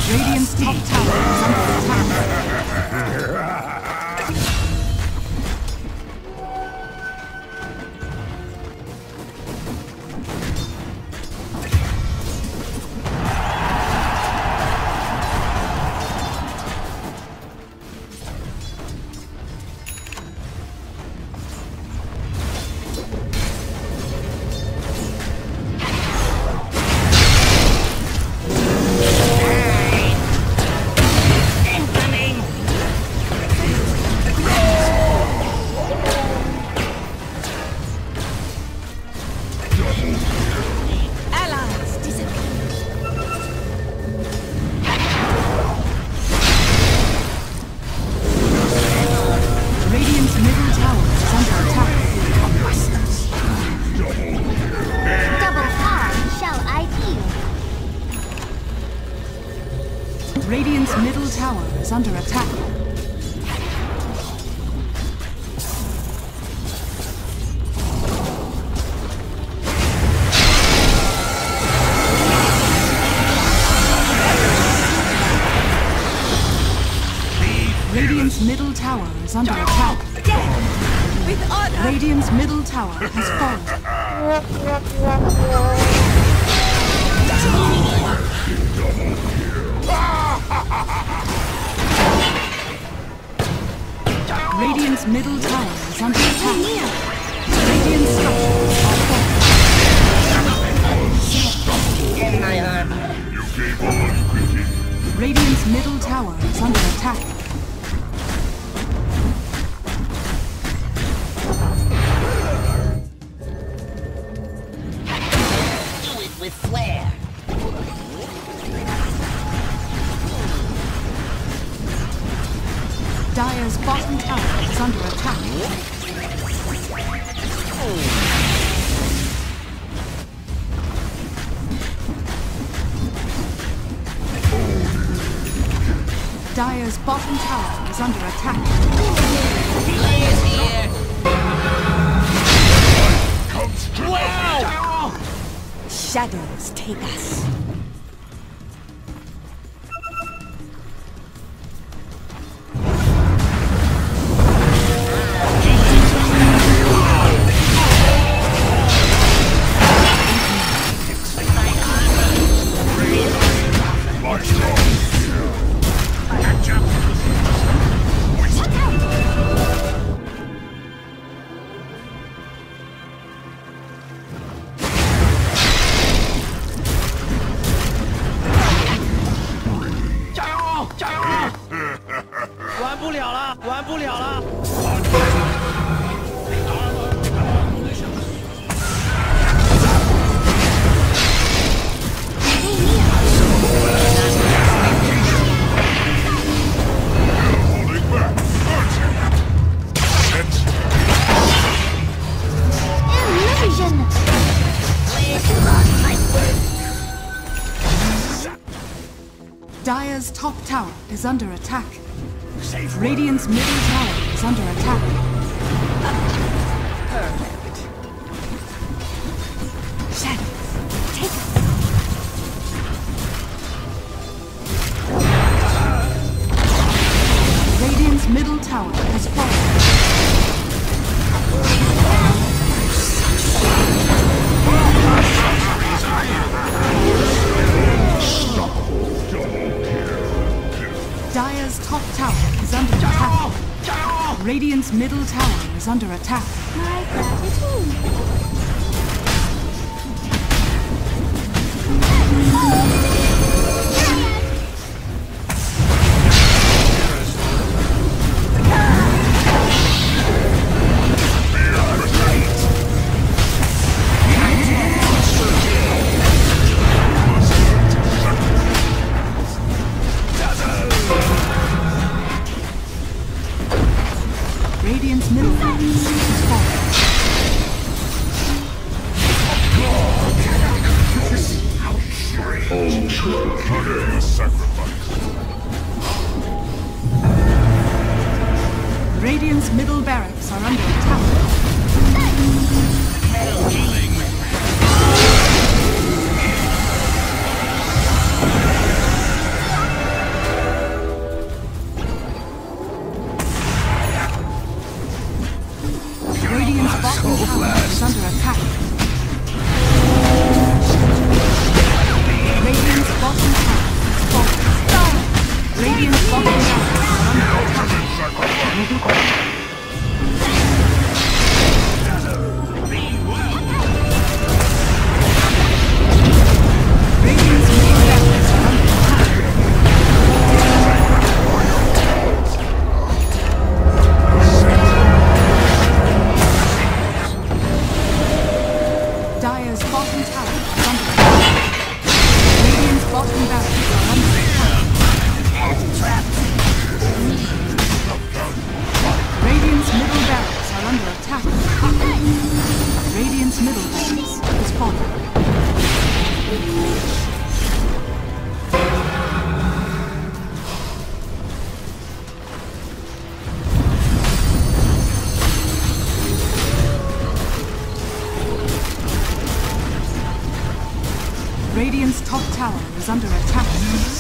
Radiant's top tower is under attack. Radiant's middle tower is under attack. Radiant's middle tower is under attack. With honor. Radiant's middle tower has fallen. Radiant's middle tower is under attack. Radiant's structures are falling. You gave all you could give. Radiant's middle tower is under attack. Do it with flair. Dire's bottom tower is under attack. Dire's bottom tower is under attack. He is here. Wow! Shadows take us. Dire's top tower is under attack. Radiant's middle tower is under attack. Perfect. Shadows, take us. Radiant's middle tower has fallen. Dire's top tower is under attack. Radiant's middle tower is under attack. My gratitude. Radiant's middle tower is falling. The sacrifice. Radiant's middle barracks are under attack. is under attack.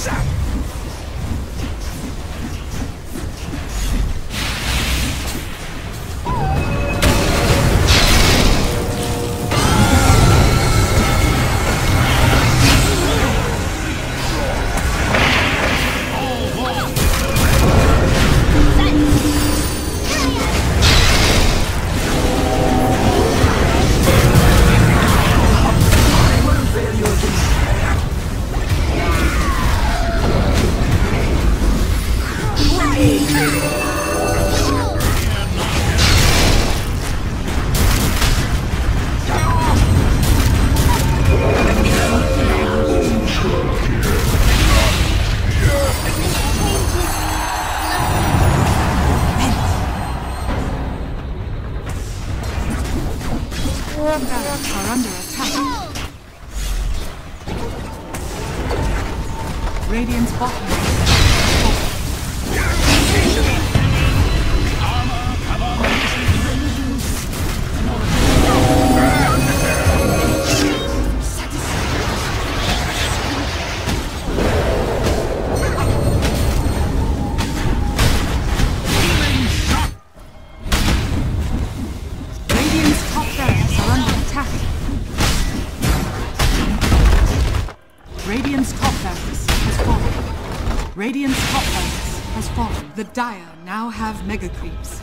Barracks are under attack. Radiant's bottom lane. Radiant's top barracks are under attack. Radiant's top barracks has fallen. Radiant's top barracks has fallen. The Dire now have mega creeps.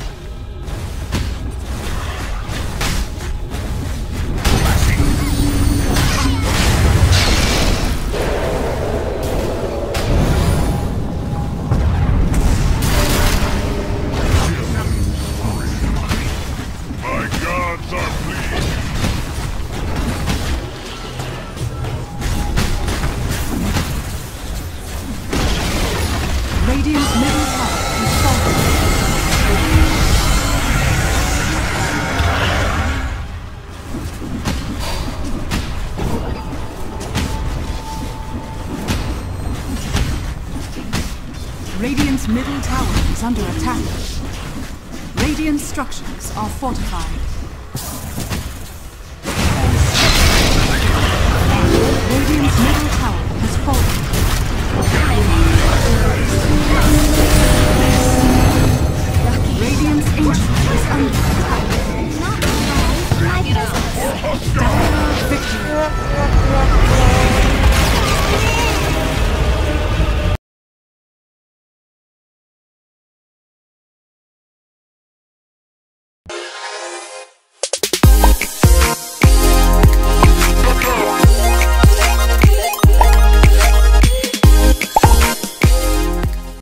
My gods are pleased. Radiant's middle tower is fallen. Radiant's middle tower is under attack. Radiant structures are fortified. Radiant's middle tower has fallen.